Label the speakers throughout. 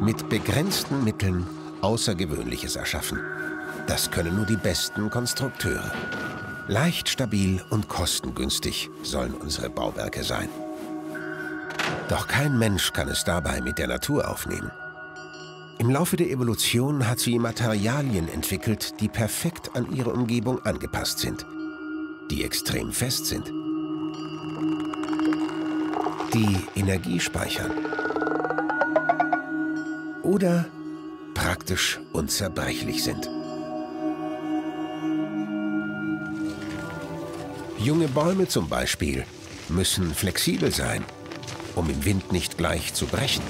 Speaker 1: Mit begrenzten Mitteln Außergewöhnliches erschaffen. Das können nur die besten Konstrukteure. Leicht, stabil und kostengünstig sollen unsere Bauwerke sein. Doch kein Mensch kann es dabei mit der Natur aufnehmen. Im Laufe der Evolution hat sie Materialien entwickelt, die perfekt an ihre Umgebung angepasst sind, die extrem fest sind, die Energie speichern oder praktisch unzerbrechlich sind. Junge Bäume zum Beispiel müssen flexibel sein, um im Wind nicht gleich zu brechen.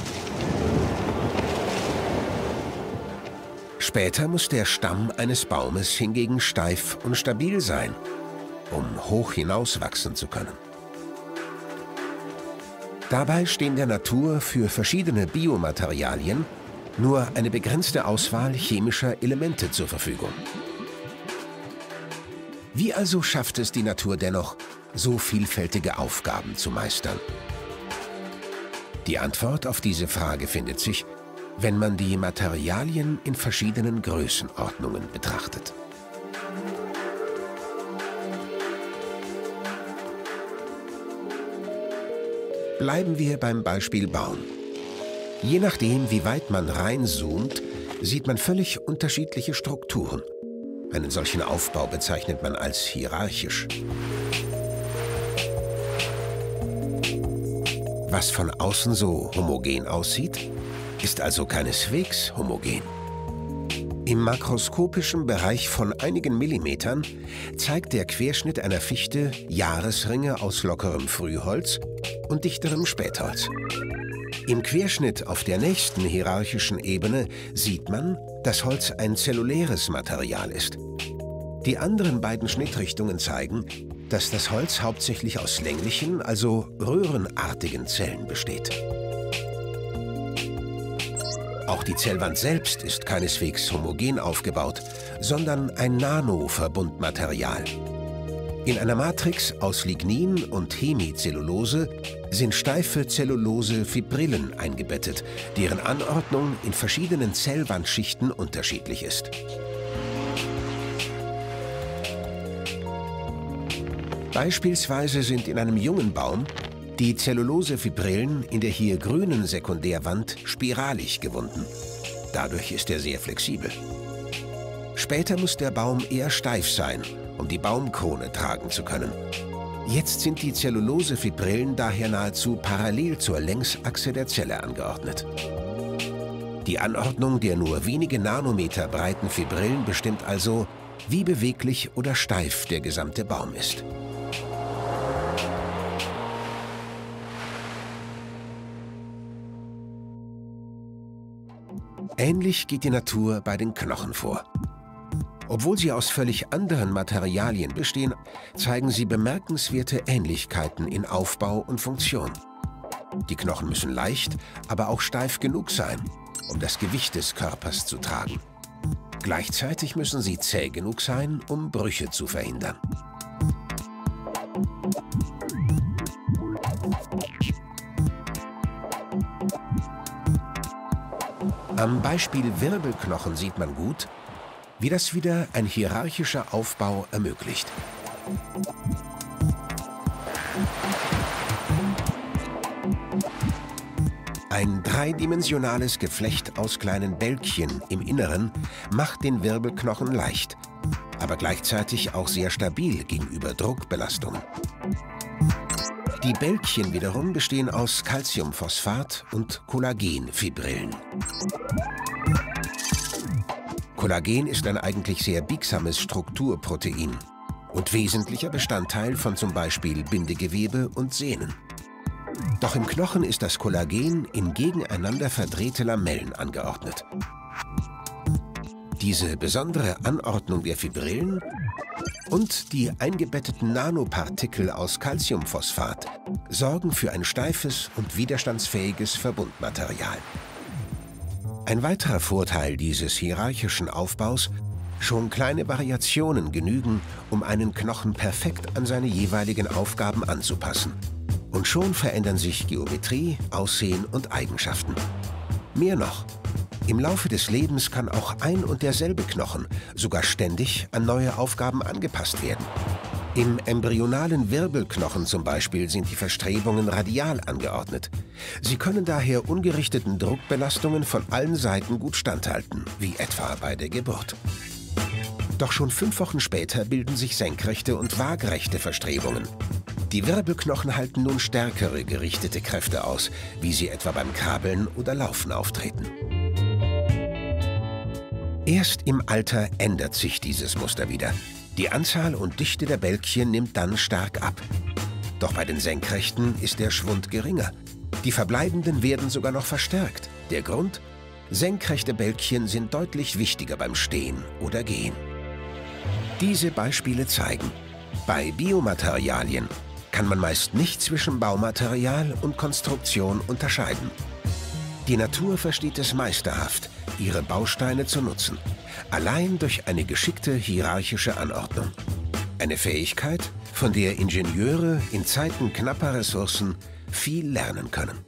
Speaker 1: Später muss der Stamm eines Baumes hingegen steif und stabil sein, um hoch hinaus wachsen zu können. Dabei stehen der Natur für verschiedene Biomaterialien nur eine begrenzte Auswahl chemischer Elemente zur Verfügung. Wie also schafft es die Natur dennoch, so vielfältige Aufgaben zu meistern? Die Antwort auf diese Frage findet sich, wenn man die Materialien in verschiedenen Größenordnungen betrachtet. Bleiben wir beim Beispiel Baum. Je nachdem, wie weit man reinzoomt, sieht man völlig unterschiedliche Strukturen. Einen solchen Aufbau bezeichnet man als hierarchisch. Was von außen so homogen aussieht, ist also keineswegs homogen. Im makroskopischen Bereich von einigen Millimetern zeigt der Querschnitt einer Fichte Jahresringe aus lockerem Frühholz und dichterem Spätholz. Im Querschnitt auf der nächsten hierarchischen Ebene sieht man, dass Holz ein zelluläres Material ist. Die anderen beiden Schnittrichtungen zeigen, dass das Holz hauptsächlich aus länglichen, also röhrenartigen Zellen besteht. Auch die Zellwand selbst ist keineswegs homogen aufgebaut, sondern ein Nanoverbundmaterial. In einer Matrix aus Lignin und Hemicellulose sind steife Zellulose-Fibrillen eingebettet, deren Anordnung in verschiedenen Zellwandschichten unterschiedlich ist. Beispielsweise sind in einem jungen Baum die Zellulose-Fibrillen in der hier grünen Sekundärwand spiralig gewunden. Dadurch ist er sehr flexibel. Später muss der Baum eher steif sein, um die Baumkrone tragen zu können. Jetzt sind die Zellulose-Fibrillen daher nahezu parallel zur Längsachse der Zelle angeordnet. Die Anordnung der nur wenige Nanometer breiten Fibrillen bestimmt also, wie beweglich oder steif der gesamte Baum ist. Ähnlich geht die Natur bei den Knochen vor. Obwohl sie aus völlig anderen Materialien bestehen, zeigen sie bemerkenswerte Ähnlichkeiten in Aufbau und Funktion. Die Knochen müssen leicht, aber auch steif genug sein, um das Gewicht des Körpers zu tragen. Gleichzeitig müssen sie zäh genug sein, um Brüche zu verhindern. Am Beispiel Wirbelknochen sieht man gut, wie das wieder ein hierarchischer Aufbau ermöglicht. Ein dreidimensionales Geflecht aus kleinen Bälkchen im Inneren macht den Wirbelknochen leicht, aber gleichzeitig auch sehr stabil gegenüber Druckbelastungen. Die Bälkchen wiederum bestehen aus Calciumphosphat und Kollagenfibrillen. Kollagen ist ein eigentlich sehr biegsames Strukturprotein und wesentlicher Bestandteil von zum Beispiel Bindegewebe und Sehnen. Doch im Knochen ist das Kollagen in gegeneinander verdrehte Lamellen angeordnet. Diese besondere Anordnung der Fibrillen und die eingebetteten Nanopartikel aus Calciumphosphat sorgen für ein steifes und widerstandsfähiges Verbundmaterial. Ein weiterer Vorteil dieses hierarchischen Aufbaus: schon kleine Variationen genügen, um einen Knochen perfekt an seine jeweiligen Aufgaben anzupassen. Und schon verändern sich Geometrie, Aussehen und Eigenschaften. Mehr noch, Im Laufe des Lebens kann auch ein und derselbe Knochen sogar ständig an neue Aufgaben angepasst werden. Im embryonalen Wirbelknochen zum Beispiel sind die Verstrebungen radial angeordnet. Sie können daher ungerichteten Druckbelastungen von allen Seiten gut standhalten, wie etwa bei der Geburt. Doch schon 5 Wochen später bilden sich senkrechte und waagrechte Verstrebungen. Die Wirbelknochen halten nun stärkere gerichtete Kräfte aus, wie sie etwa beim Krabbeln oder Laufen auftreten. Erst im Alter ändert sich dieses Muster wieder. Die Anzahl und Dichte der Bälkchen nimmt dann stark ab. Doch bei den Senkrechten ist der Schwund geringer. Die verbleibenden werden sogar noch verstärkt. Der Grund? Senkrechte Bälkchen sind deutlich wichtiger beim Stehen oder Gehen. Diese Beispiele zeigen, bei Biomaterialien kann man meist nicht zwischen Baumaterial und Konstruktion unterscheiden. Die Natur versteht es meisterhaft, ihre Bausteine zu nutzen, allein durch eine geschickte hierarchische Anordnung. Eine Fähigkeit, von der Ingenieure in Zeiten knapper Ressourcen viel lernen können.